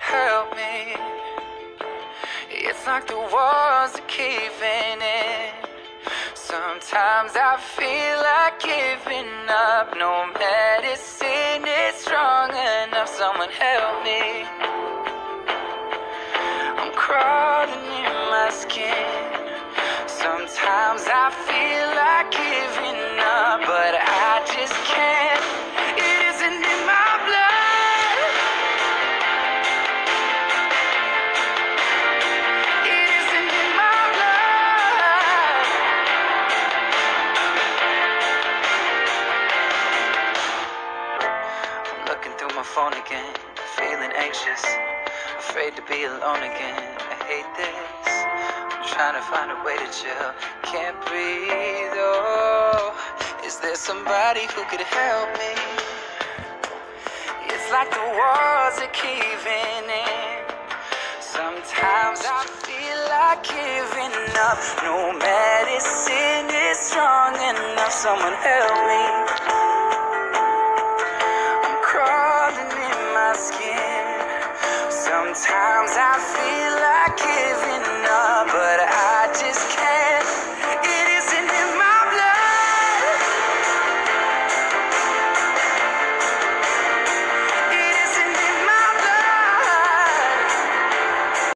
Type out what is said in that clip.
help me? It's like the walls are caving in. Sometimes I feel like giving up. No medicine is strong enough. Someone help me. I'm crawling in my skin. Sometimes I feel like giving up, but I just can't. It isn't in my blood. It isn't in my blood. I'm looking through my phone again, feeling anxious, afraid to be alone again. I hate this. I'm trying to find a way to chill. Can't breathe, oh. Is there somebody who could help me? It's like the walls are caving in. Sometimes I feel like giving up. No medicine is strong enough. Someone help me. I'm crawling in my skin. Sometimes I feel like giving up, but I just can't.